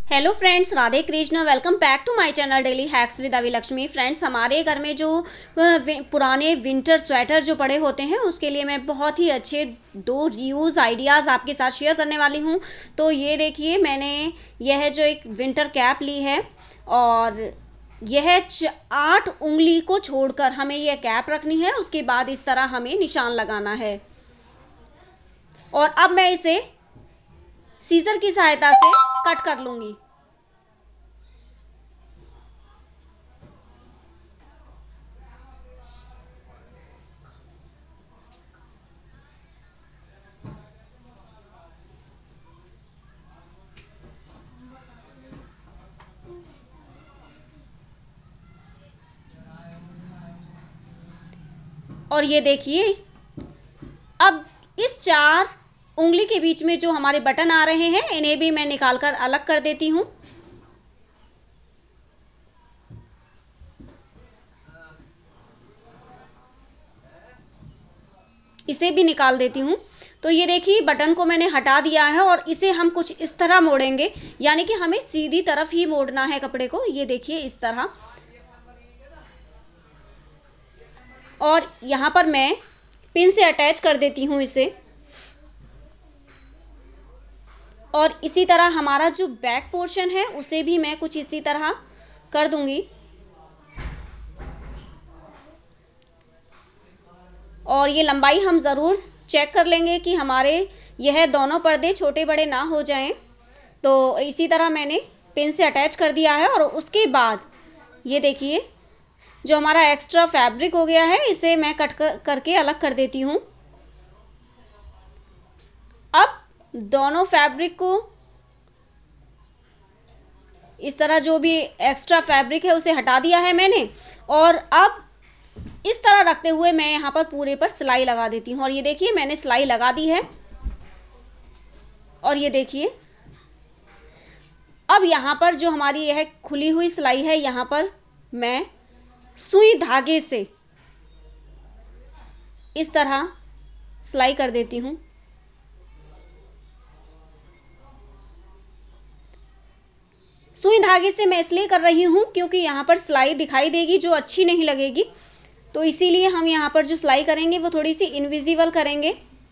Hello friends, Radhe Krishna. Welcome back to my channel daily hacks with Avilakshmi. Friends, हमारे घर में जो पुराने विंटर स्वेटर जो पड़े होते हैं उसके लिए मैं बहुत ही अच्छे दो रीयूज़ आइडियाज़ आपके साथ शेयर करने वाली हूँ। तो ये देखिए, मैंने यह जो एक विंटर कैप ली है और यह 8 उंगली को छोड़कर हमें यह कैप रखनी है। उसके बाद इस तरह हमें निशान लगाना है और अब मैं इसे सीजर की सहायता से कट कर लूँगी। और ये देखिए, अब इस 4 उंगली के बीच में जो हमारे बटन आ रहे हैं इन्हें भी मैं निकालकर अलग कर देती हूँ। इसे भी निकाल देती हूँ। तो ये देखिए, बटन को मैंने हटा दिया है और इसे हम कुछ इस तरह मोड़ेंगे, यानी कि हमें सीधी तरफ ही मोड़ना है कपड़े को। ये देखिए, इस तरह। और यहाँ पर मैं पिन से अटैच कर देती हूँ इसे। और इसी तरह हमारा जो बैक पोर्शन है उसे भी मैं कुछ इसी तरह कर दूंगी। और ये लंबाई हम ज़रूर चेक कर लेंगे कि हमारे यह दोनों पर्दे छोटे बड़े ना हो जाएं। तो इसी तरह मैंने पिन से अटैच कर दिया है और उसके बाद ये देखिए, जो हमारा एक्स्ट्रा फैब्रिक हो गया है इसे मैं कट करके अलग कर देती हूँ। अब दोनों फैब्रिक को इस तरह, जो भी एक्स्ट्रा फैब्रिक है उसे हटा दिया है मैंने। और अब इस तरह रखते हुए मैं यहाँ पर पूरे पर सिलाई लगा देती हूँ। और ये देखिए, मैंने सिलाई लगा दी है। और ये देखिए, अब यहाँ पर जो हमारी यह खुली हुई सिलाई है यहाँ पर मैं सुई धागे से इस तरह सिलाई कर देती हूँ। सुई धागे से मैं इसलिए कर रही हूँ क्योंकि यहाँ पर सिलाई दिखाई देगी जो अच्छी नहीं लगेगी। तो इसीलिए हम यहाँ पर जो सिलाई करेंगे वो थोड़ी सी इनविजिबल करेंगे।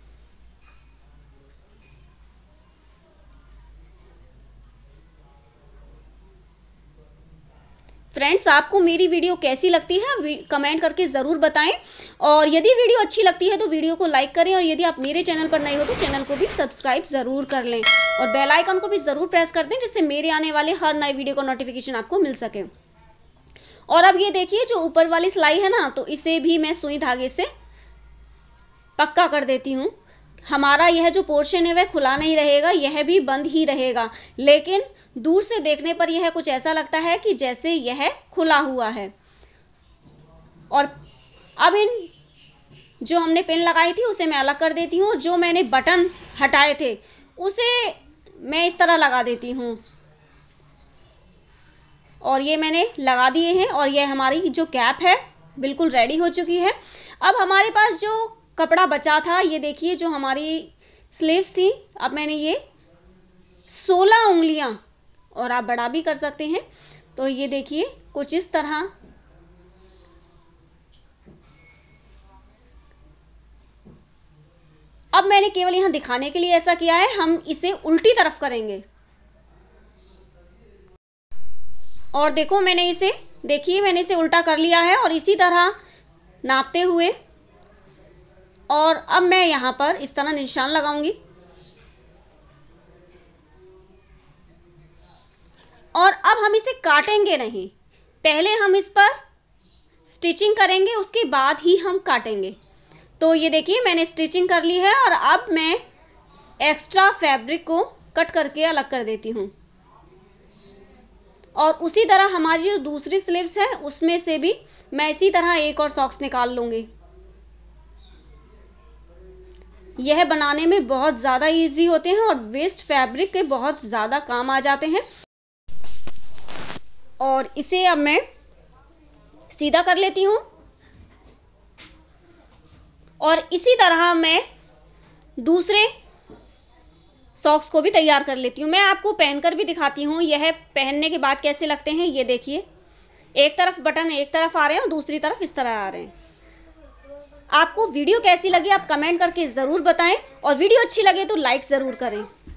फ्रेंड्स, आपको मेरी वीडियो कैसी लगती है कमेंट करके ज़रूर बताएं। और यदि वीडियो अच्छी लगती है तो वीडियो को लाइक करें। और यदि आप मेरे चैनल पर नए हो तो चैनल को भी सब्सक्राइब ज़रूर कर लें और बेल आइकन को भी ज़रूर प्रेस कर दें, जिससे मेरे आने वाले हर नए वीडियो का नोटिफिकेशन आपको मिल सके। और अब ये देखिए, जो ऊपर वाली सिलाई है ना, तो इसे भी मैं सुई धागे से पक्का कर देती हूँ। हमारा यह जो पोर्शन है वह खुला नहीं रहेगा, यह भी बंद ही रहेगा। लेकिन दूर से देखने पर यह कुछ ऐसा लगता है कि जैसे यह खुला हुआ है। और अब इन जो हमने पिन लगाई थी उसे मैं अलग कर देती हूँ। जो मैंने बटन हटाए थे उसे मैं इस तरह लगा देती हूँ। और ये मैंने लगा दिए हैं और यह हमारी जो कैप है बिल्कुल रेडी हो चुकी है। अब हमारे पास जो कपड़ा बचा था, ये देखिए, जो हमारी स्लीव्स थी, अब मैंने ये 16 उंगलियां, और आप बड़ा भी कर सकते हैं, तो ये देखिए कुछ इस तरह अब मैंने केवल यहाँ दिखाने के लिए ऐसा किया है। हम इसे उल्टी तरफ करेंगे। और देखो, मैंने इसे उल्टा कर लिया है और इसी तरह नापते हुए, और अब मैं यहाँ पर इस तरह निशान लगाऊंगी। और अब हम इसे काटेंगे नहीं, पहले हम इस पर स्टिचिंग करेंगे, उसके बाद ही हम काटेंगे। तो ये देखिए, मैंने स्टिचिंग कर ली है और अब मैं एक्स्ट्रा फैब्रिक को कट करके अलग कर देती हूँ। और उसी तरह हमारी जो दूसरी स्लीव्स है उसमें से भी मैं इसी तरह एक और सॉक्स निकाल लूँगी। यह बनाने में बहुत ज़्यादा इजी होते हैं और वेस्ट फैब्रिक के बहुत ज़्यादा काम आ जाते हैं। और इसे अब मैं सीधा कर लेती हूँ और इसी तरह मैं दूसरे सॉक्स को भी तैयार कर लेती हूँ। मैं आपको पहनकर भी दिखाती हूँ यह पहनने के बाद कैसे लगते हैं। ये देखिए, एक तरफ बटन एक तरफ आ रहे हैं और दूसरी तरफ इस तरह आ रहे हैं। आपको वीडियो कैसी लगी आप कमेंट करके ज़रूर बताएं और वीडियो अच्छी लगे तो लाइक ज़रूर करें।